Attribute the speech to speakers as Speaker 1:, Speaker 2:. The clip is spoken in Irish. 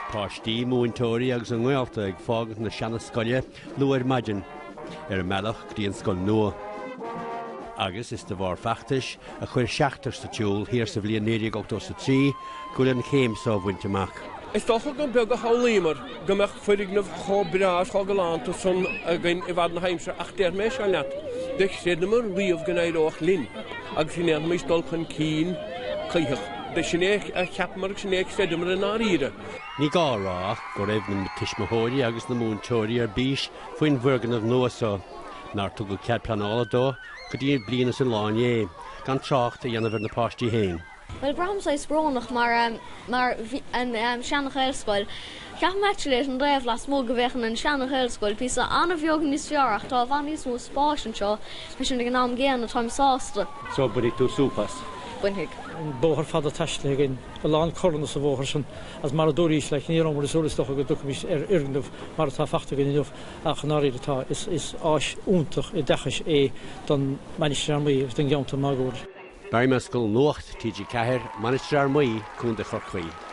Speaker 1: Páistí múintóirí agus an Gaelta ag fágad na seanna scoile luair maidin ar mealach gríon scoil nua. Agus is de bhar feachtais a chuir seachtar sa tiúil hir sa bhliain 1983 chuil an chéim sa bhainteach.
Speaker 2: Is toch ook een beeld houlimer. Gemach voor ik nog braas galante son again I had na heimse achter mes al net. De sedmer wie of genaid och lin. Ag sine mis dolken keen krijg. De sine heb maar sine sedmer na riere.
Speaker 1: Ní gá rá go raibh na tismóirí agus na múintóirí ar bís faoin bhurgan of nuasa. Nar tu go cead planála dó go dtí bliana san láin gan tracht a dhéanamh na páistí héin.
Speaker 3: Wel Brahms is bronach maar een Shanna Helschool. Ga met je een drijf laat mogen weg in een Shanna Helschool. Pisa aan of jogen is verjaardag. Daar van is moest spasen zo. Dus je naam gaan het hem saastre.
Speaker 1: Zo ben ik toe soepas.
Speaker 3: Ben ik.
Speaker 4: Boher vader tashle again. A land corner so wohersen as Maradori is like near on the solis toch go mis irgend maar ta fachtig in of achnari ta is as untig dachis dan manchester den jont magor.
Speaker 1: Barry Mescal Nocht TG Cahir, Manister Mui, Kunda Chorquay.